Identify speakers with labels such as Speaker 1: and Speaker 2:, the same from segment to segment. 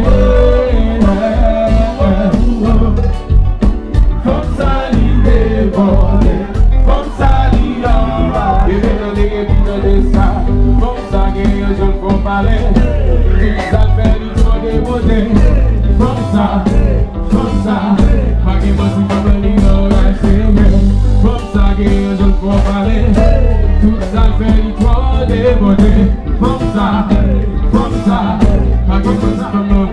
Speaker 1: Comme ça, l'idée volée, comme ça, l'idée et de ça, comme ça, que je ne peux parler, ça fait du trop de beauté, comme ça, pas que moi si pas venir au comme ça, que je ne peux parler, tout ça fait du trop de beauté, comme ça, pas que moi si pas venir.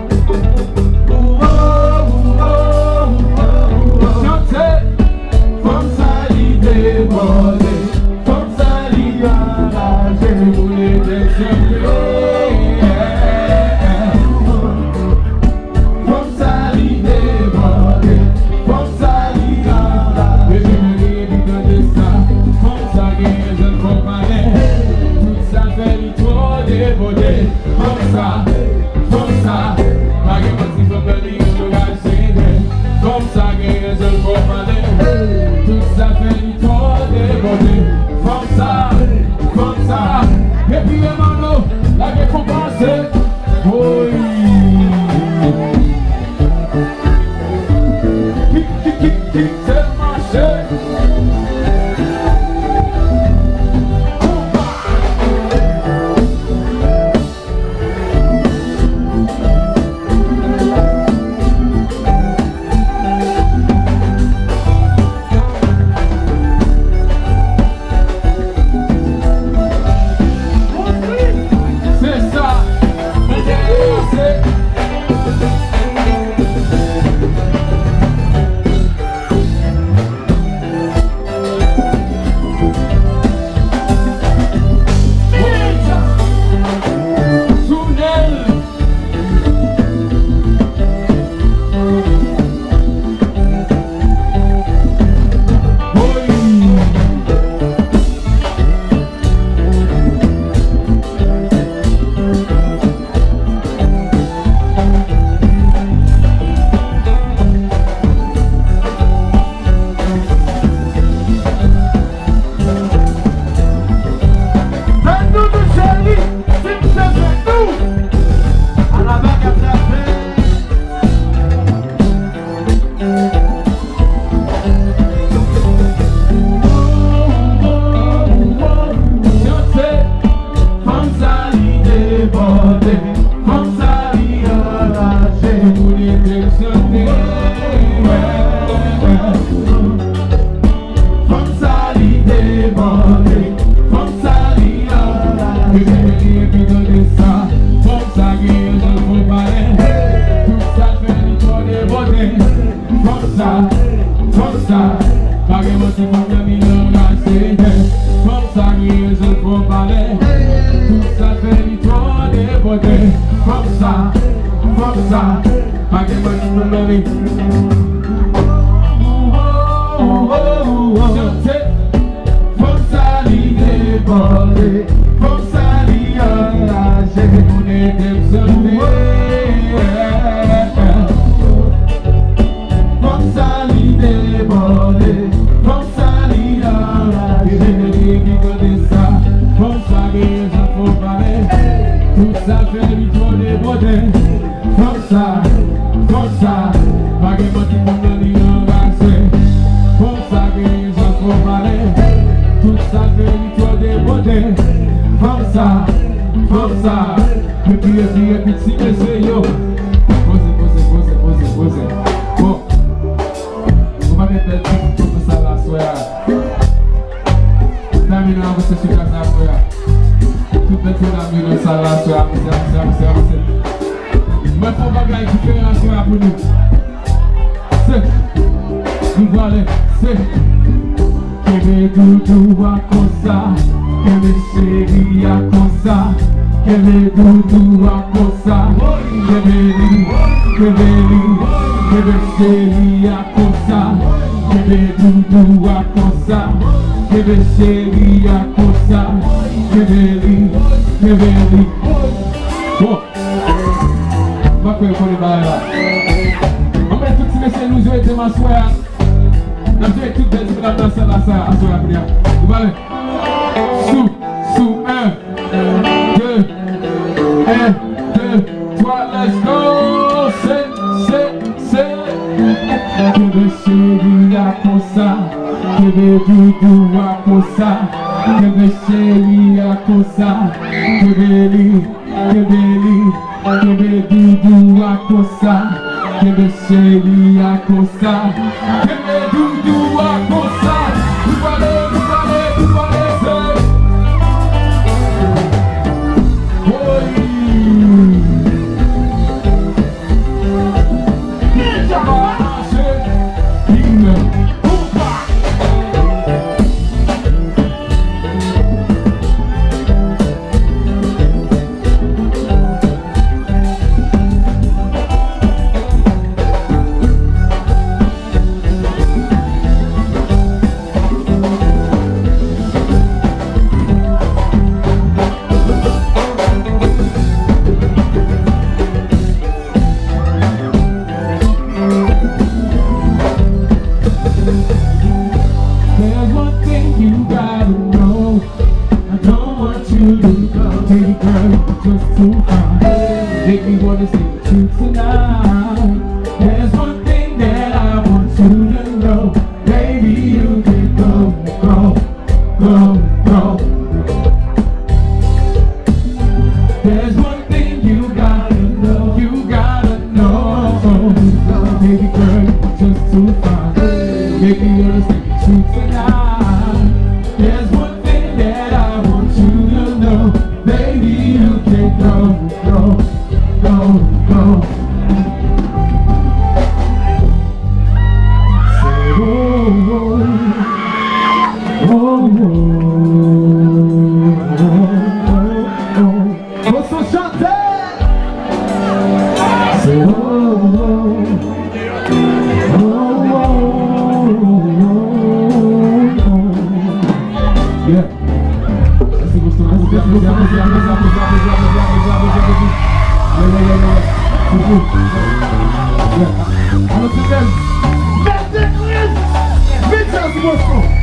Speaker 1: Comme ça, l'idée volée, comme ça, l'idée engagée, je voulais comme ça, l'idée volée, comme ça, l'idée engagée, je voulais éviter ça, comme ça, que je ne peux pas aller, tout ça fait du trop dévoté, comme ça, pas que moi si pas venir au comme ça, que je ne peux pas aller. Tout ça fait du trop de beauté, comme ça, et puis les manos, la récompense, oui. Kick, c'est le marché. Sous 1, 2, 1, 2, 3, let's go! Quebe chéri a kosa, quebe doudou a kosa, quebe chéri a kosa, quebe doudou a kosa, quebe chéri a kosa, quebe doudou a kosa. Vous parlez, there's one thing you gotta know. I don't want you to go. Baby girl, you're just too fine. Make me wanna say the truth tonight. There's one thing that I want you to know. Baby, you can go. There's one thing you gotta know. Baby girl, you're just too fine. Make me wanna say the truth tonight. There's one thing that I want you to know. Baby, you can go. Say, Posso chanter? Say, yeah. Você gostou? Alô, César! Vem, você gostou?